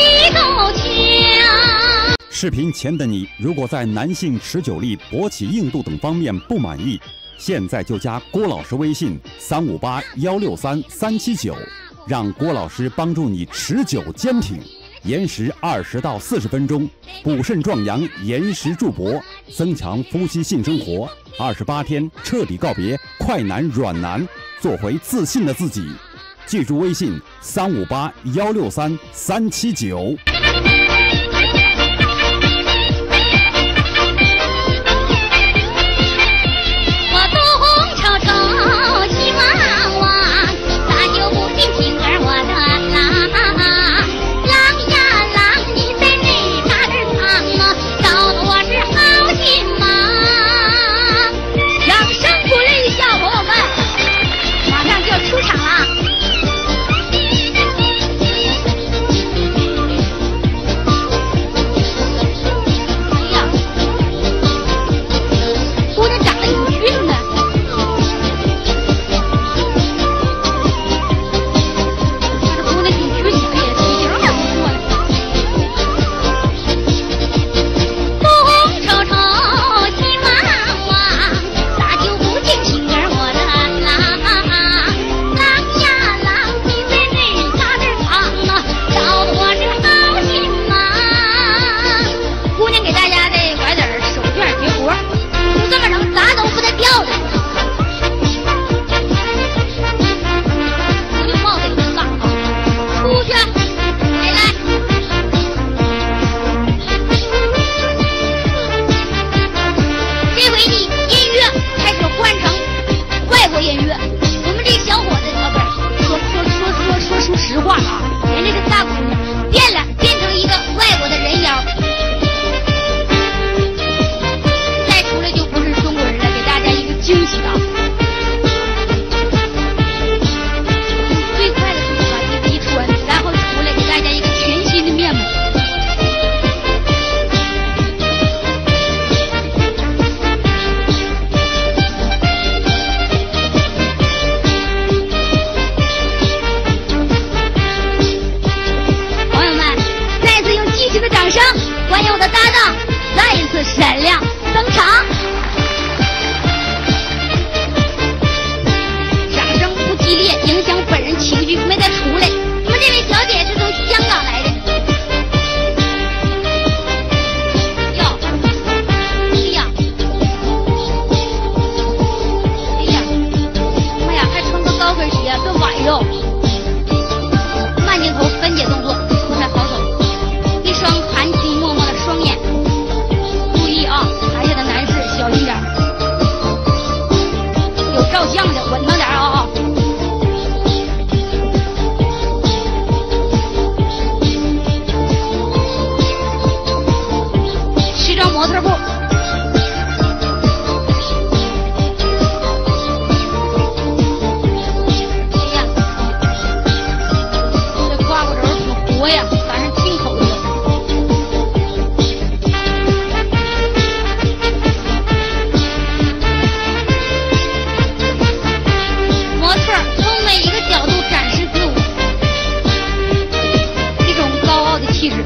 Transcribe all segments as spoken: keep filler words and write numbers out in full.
斗强。 视频前的你，如果在男性持久力、勃起硬度等方面不满意，现在就加郭老师微信三五八幺六三三七九，让郭老师帮助你持久坚挺。延时二十到四十分钟，补肾壮阳，延时助勃，增强夫妻性生活。二十八天彻底告别快男软男，做回自信的自己。记住微信三五八幺六三三七九。 欢迎我的搭档再一次闪亮登场，掌声不激烈，影响本人情绪，没再出来。我们这位小姐是从香港来的。哟，哎呀，哎呀，妈呀，还穿个高跟鞋，这崴肉。慢镜头分解动作，不太好走。一双含情脉脉的双眼，注意啊，台下的男士小心点，有照相的稳当点啊！西装模特步。哎呀，这胯骨轴挺活呀，反正进口的。模特从每一个角度展示自我，一种高傲的气质。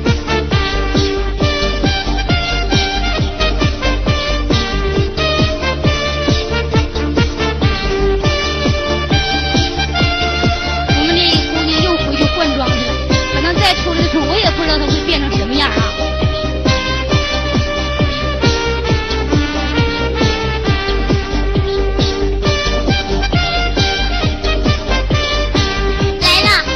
我们这姑娘又回去换装去了，可能再出来的时候，我也不知道她会变成什么样啊。来了，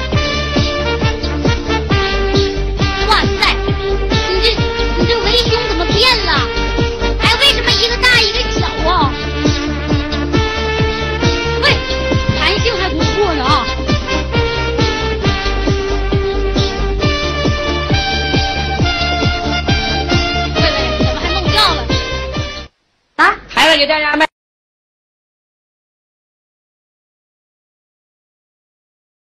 哇塞，你这你这围胸怎么变了？哎，为什么一个大一个小啊？喂，弹性还不错呢啊。喂喂，怎么还弄掉了？啊， 孩子给大家卖。